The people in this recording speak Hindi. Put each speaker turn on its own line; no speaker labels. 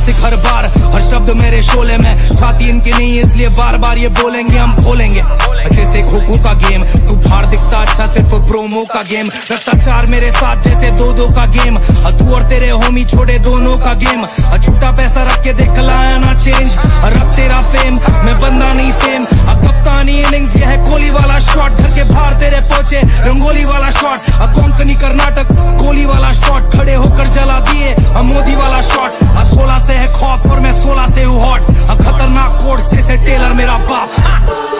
क्लासिक हर बार, हर शब्द मेरे शोले में, छाती इनकी नहीं इसलिए बार बार ये बोलेंगे हम खोलेंगे। जैसे खोखो का गेम, तू बाहर दिखता अच्छा सिर्फ प्रोमो का गेम, रखता चार मेरे साथ जैसे दो का गेम, तू और तेरे होमी छोड़े दोनों का गेम, झूठा पैसा रख के देख लाया ना चेंज, रब तेरा फेम मैं बंदा नहीं सेम, कप्तानी इनिंग्स ये है कोहली वाला शॉट, घर के बाहर तेरे पहुंचे रंगोली वाला शॉट, कोंकणी कर्नाटक कोहली वाला शॉट, खड़े होकर जला दिए मोदी वाला शॉट, 16 से है खौफ और मैं 16 से हूँ हॉट, खतरनाक कोर्ट से टेलर मेरा बाप।